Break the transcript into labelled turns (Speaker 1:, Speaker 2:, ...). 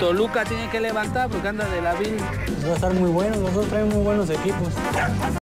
Speaker 1: Toluca tiene que levantar porque anda de la vil.
Speaker 2: Va a estar muy bueno, los dos traen muy buenos equipos.